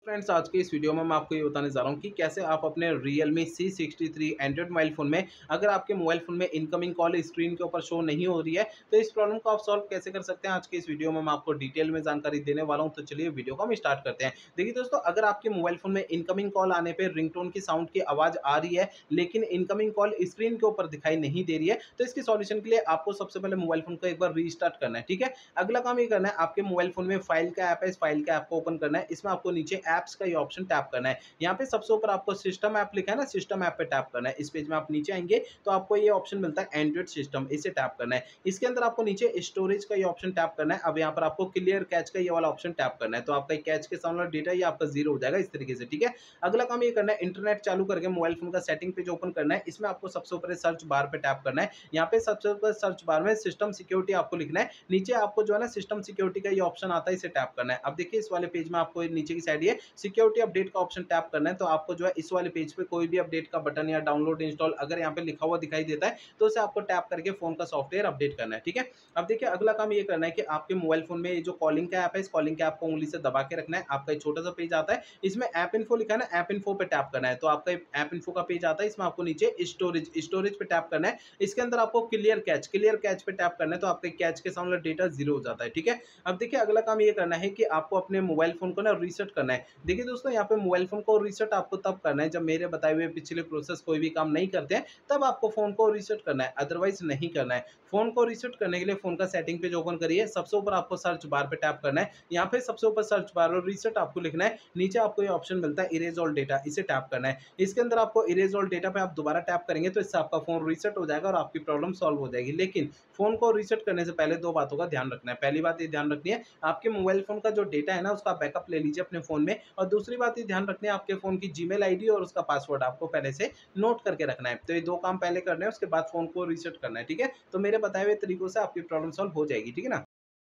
Friends, आज के इस वीडियो में मैं आपको ये बताने जा रहा हूँ कि कैसे आप अपने Realme C63 Android mobile phone में अगर आपके मोबाइल फ़ोन में इनकमिंग कॉल स्क्रीन के ऊपर शो नहीं हो रही है, तो इस प्रॉब्लम को आप सॉल्व कैसे कर सकते हैं। आज के इस वीडियो में मैं आपको डिटेल में जानकारी देने वाला हूँ। तो चलिए वीडियो को हम स्टार्ट करते हैं। देखिए दोस्तों, अगर आपके मोबाइल फ़ोन में इनकमिंग कॉल आने पर रिंगटोन की साउंड की आवाज़ आ रही है, लेकिन इनकमिंग कॉल स्क्रीन के ऊपर दिखाई नहीं दे रही है, तो इसके सॉल्यूशन के लिए आपको सबसे पहले मोबाइल फ़ोन को एक बार रीस्टार्ट करना है। ठीक है, अगला काम ये करना है, आपके मोबाइल फ़ोन में फाइल का ऐप है, इस फाइल का ऐप को ओपन करना है। इसमें आपको नीचे ऐप्स का ये ऑप्शन टैप करना है। यहाँ पे सबसे ऊपर आपको सिस्टम ऐप लिखा है ना, सिस्टम ऐप पे टैप करना है। इस पेज में आप नीचे आएंगे तो आपको ये ऑप्शन मिलता है एंड्रॉइड सिस्टम, इसे टैप करना है। इसके अंदर आपको नीचे स्टोरेज का ये ऑप्शन टैप करना है। अब यहाँ पर आपको क्लियर कैच का ये वाला ऑप्शन टैप करना है, तो आपका कैच के सामने डेटा ये आपका जीरो हो जाएगा इस तरीके से। ठीक है, अगला काम ये करना है, इंटरनेट चालू करके मोबाइल फोन का सेटिंग पेज ओपन करना है। इसमें आपको सबसे ऊपर सर्च बार पे टैप करना है। यहाँ पे सबसे ऊपर सर्च बार में सिस्टम सिक्योरिटी आपको लिखना है। नीचे आपको जो है ना सिस्टम सिक्योरिटी का ये ऑप्शन आता है, इसे टैप करना है। अब देखिए इस वाले पेज में आपको नीचे की साइड ये सिक्योरिटी अपडेट का ऑप्शन टैप करना है। तो आपको जो है इस वाले पेज पे कोई भी अपडेट का बटन या डाउनलोड इंस्टॉल अगर यहाँ पे लिखा हुआ दिखाई देता है, तो उसे आपको टैप करके फोन का सॉफ्टवेयर अपडेट करना है। ठीक है, अब देखिए अगला काम ये करना है कि आपके मोबाइल फोन में ये जो कॉलिंग का ऐप है, इस कॉलिंग के ऐप को उंगली से दबा के रखना है। आपका एक छोटा सा पेज आता है, इसमें ऐप इन्फो लिखा है ना, ऐप इन्फो पे टैप करना है। तो आपका ऐप इन्फो का पेज आता है, इसमें आपको नीचे स्टोरेज स्टोरेज पे टैप करना है। इसके अंदर आपको क्लियर कैच पे टैप करना है, तो आपके कैच के सामने डेटा जीरो हो जाता है। ठीक है, अब देखिए अगला काम ये करना है कि आपको अपने मोबाइल फोन को ना रीसेट करना है। देखिए दोस्तों, यहाँ पे मोबाइल फोन को रीसेट आपको तब करना है जब मेरे बताए हुए पिछले प्रोसेस कोई भी काम नहीं करते हैं, तब आपको फोन को रीसेट करना है, अदरवाइज नहीं करना है। फोन को रीसेट करने के लिए फोन का सेटिंग पेज ओपन करिए। सबसे ऊपर आपको सर्च बार पे टैप करना है। यहाँ पे सबसे ऊपर सर्च बार और रीसेट आपको लिखना है। नीचे आपको ये ऑप्शन मिलता है इरेज ऑल डेटा, इसे टैप करना है। इसके अंदर आपको इरेज ऑल डेटा पे आप दोबारा टैप करेंगे तो इससे आपका फोन रीसेट हो जाएगा और आपकी प्रॉब्लम सॉल्व हो जाएगी। लेकिन फोन को रीसेट करने से पहले दो बातों का ध्यान रखना है। पहली बात ये ध्यान रखनी है, आपके मोबाइल फोन का जो डेटा है ना, उसका बैकअप ले लीजिए अपने फोन में। और दूसरी बात ये ध्यान रखनी है, आपके फोन की जीमेल आईडी और उसका पासवर्ड आपको पहले से नोट करके रखना है। तो ये दो काम पहले करने हैं, उसके बाद फोन को रीसेट करना है। ठीक है, तो मेरे बताए हुए तरीकों से आपकी प्रॉब्लम सॉल्व हो जाएगी। ठीक है ना।